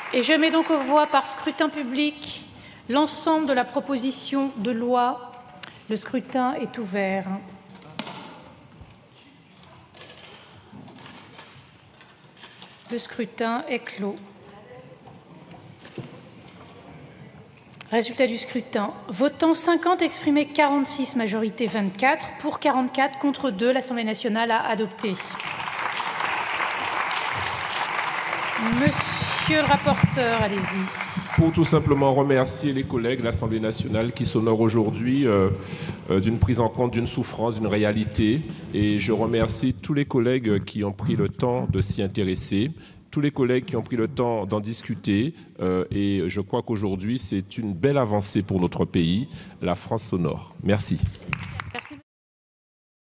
Et je mets donc aux voix par scrutin public l'ensemble de la proposition de loi. Le scrutin est ouvert. Le scrutin est clos. Résultat du scrutin. Votant 50, exprimé 46, majorité 24. Pour 44, contre 2, l'Assemblée nationale a adopté. Monsieur le rapporteur, allez-y. Pour tout simplement remercier les collègues de l'Assemblée nationale qui s'honorent aujourd'hui d'une prise en compte d'une souffrance, d'une réalité. Et je remercie tous les collègues qui ont pris le temps de s'y intéresser, tous les collègues qui ont pris le temps d'en discuter. Et je crois qu'aujourd'hui, c'est une belle avancée pour notre pays. La France s'honore. Merci.